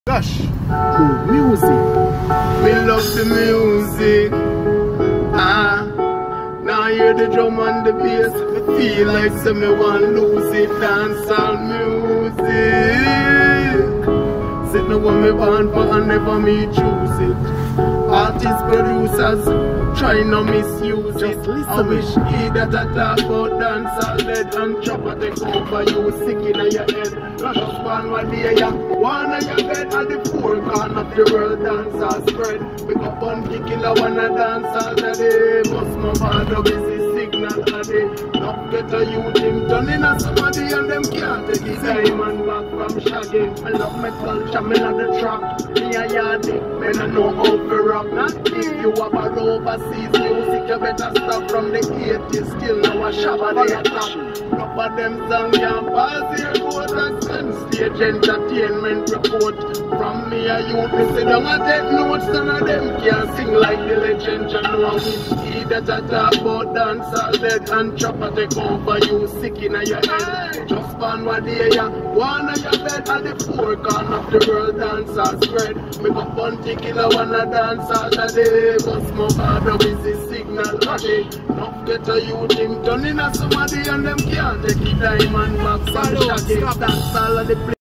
Gosh, good music. We love the music. Now I hear the drum and the bass. I feel like me want lose it. Dancehall music. Sit no one me want for and never me choose it. Artists, producers, try no misuse it. I wish he that I talk about dancehall dead and chopper take over you sick in your head. Just one day ya, one of your bed at the four corner of the world dancehall spread. We got one killer one a dancehall today. Must my father busy signal today. Not get a youth him turning a somebody and them can't take his diamond back from shaggy. I love my culture, me love the trap. Me a yardy, me no know how to rock. Not if you have a overseas music, you better stop from the 80s. Still now a shabba they attack. Enough of them song can't pass here court and send stage entertainment report. From me a youth, me sit down and take notes. None of them can sing like the legend. You know which that I talk about dancehall dead and chopper take over you sick in your head. Just one day ya, one of your bed at the four corner of the world dancehall spread. Me got one killer one a dancehall today. Bust my father with the signal today. Not get a youth him turning a somebody and them can't take the diamond back from shaggy. Dancehall of the place.